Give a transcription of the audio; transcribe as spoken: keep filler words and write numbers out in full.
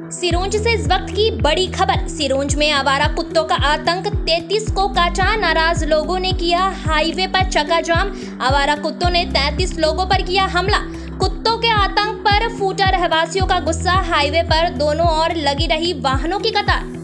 सिरोंज से इस वक्त की बड़ी खबर। सिरोंज में आवारा कुत्तों का आतंक, तैंतीस को काटा। नाराज लोगों ने किया हाईवे पर चक्का जाम। आवारा कुत्तों ने तैंतीस लोगों पर किया हमला। कुत्तों के आतंक पर फूटा रहवासियों का गुस्सा। हाईवे पर दोनों ओर लगी रही वाहनों की कतार।